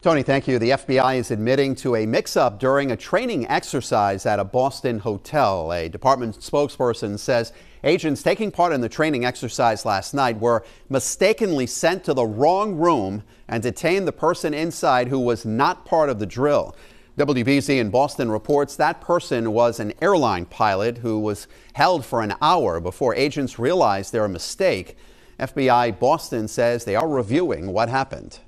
Tony, thank you. The FBI is admitting to a mix-up during a training exercise at a Boston hotel. A department spokesperson says agents taking part in the training exercise last night were mistakenly sent to the wrong room and detained the person inside who was not part of the drill. WBZ in Boston reports that person was an airline pilot who was held for an hour before agents realized their mistake. FBI Boston says they are reviewing what happened.